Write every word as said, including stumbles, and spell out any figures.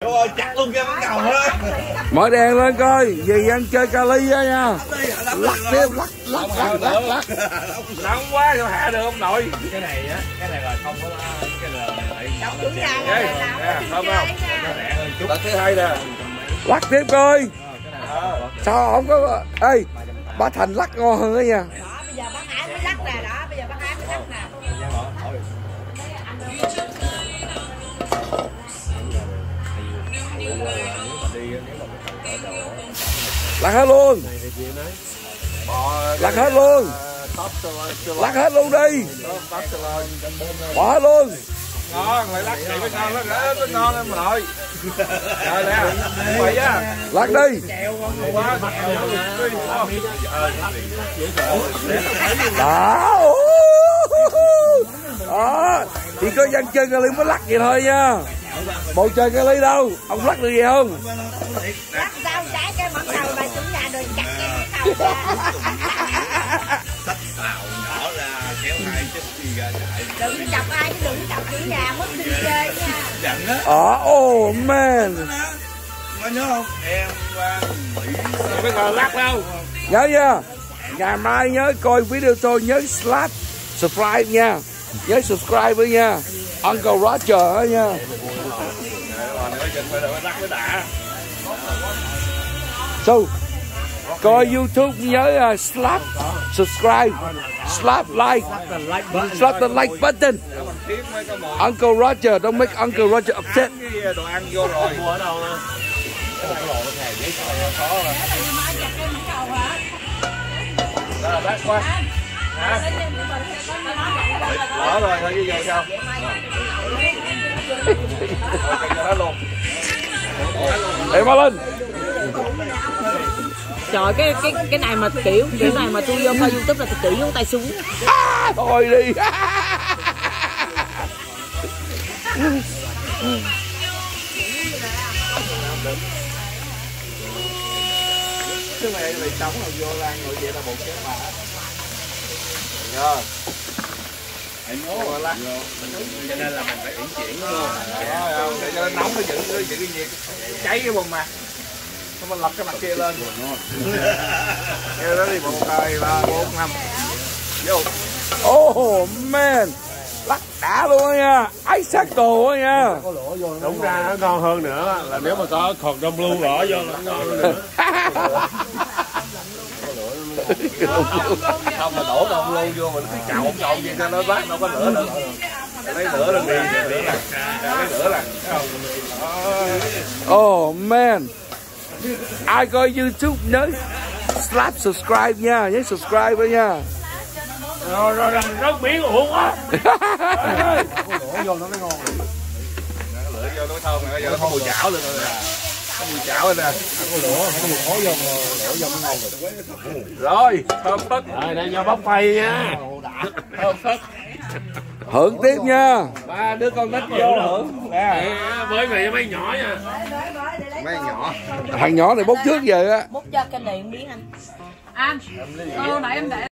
Ôi, chặt luôn kia bắt đầu đó. Mở đèn lên coi, dì ăn chơi kali á nha. Lắc tiếp, lắc, lắc, lắc, lắc, lắc. Nóng quá, sao hạ được ông nội. Cái này á, cái này là không có cái là phải Đọc chủ nhà rồi nào không không. Lần thứ hai nè. Lắc tiếp coi. Sao không có... Ê, bà Thành lắc ngon hơn đó nha. đó, bây giờ bác Ái mới lắc nè, đó, bây giờ bác Ái mới lắc nè. Lắc hết luôn. Lắc hết luôn. Lắc hết luôn đi. Bỏ hết luôn. Ngon, lại lắc vậy mới ngon đó, nó ngon em nội. Rồi nè, vậy á. Lắc đi. Quá, Đó. Đó. Thì có dân chơi kali mới lắc vậy thôi nha. Bộ chơi kali đâu, ông lắc được gì không? Lắc sao trái cái món đầu bà chủ nhà đừng chặt cái món sách tàu nhỏ ra kéo hai chút đi ra chạy. đừng chọc ai chứ đừng chọc chủ nhà mất đi chơi nha. Giận á. Ờ, oh man. Có nhớ không? Em qua Mỹ. Bây giờ lắc đâu? Nhớ nha. Ngày mai nhớ coi video tôi nhớ slap subscribe nha. Nhớ subscribe với nha. Uncle Roger đó nha. So, coi YouTube nhớ uh, slap subscribe, slap like, slap the like button. Uncle Roger, don't make Uncle Roger upset. Đồ ăn vô rồi. Đó, bác qua. Đó rồi, thôi đi về sao? Ê má lên. Trời, cái cái cái này mà kiểu kiểu này mà tôi vô coi YouTube là tôi chỉ ngón tay xuống. À, thôi đi. Cái này bị trống rồi vô lan rồi vậy là một cái mà. Rồi. Hãy nhớ rồi lắc. Cho nên là mình phải uyển chuyển đúng không? Rồi, để cho nó nóng nó giữ giữ cái nhiệt cháy cái bụng mà. Xong mình lật cái mặt kia lên. Kêu đó đi một hai ba bốn năm. Vô. Oh man. Lắc đã luôn á nha. Ice Circle á nha. đúng ra nó ngon hơn nữa là nếu mà có khọt đông lưu bỏ vô là nó ngon hơn nữa. Không mà đổ đông lưu vô mình cứ cạo cạo gì cho nó bát đâu có lửa nữa. Lấy lửa lên đi, lấy lửa là. Oh man. Ai coi YouTube nhớ slap subscribe nha, nhớ subscribe đó nha. Rồi rồi rồi rớt miếng uổng quá. Lửa vô nó mới ngon. Lửa vô nó thơm rồi, giờ nó có mùi chảo luôn rồi. Có mùi chảo rồi nè. Có lửa, có mùi khói vô, lửa vô nó ngon rồi. Rồi, thơm phức. Rồi đây cho bóc phay nha. Thơm phức. Hưởng tiếp nha. Ba đứa con nít vô hưởng. Nè, với mày mấy nhỏ nha. mấy nhỏ. Thằng nhỏ này bốc trước về á. Bút cho cái điện miếng anh. Anh, cô nãy em để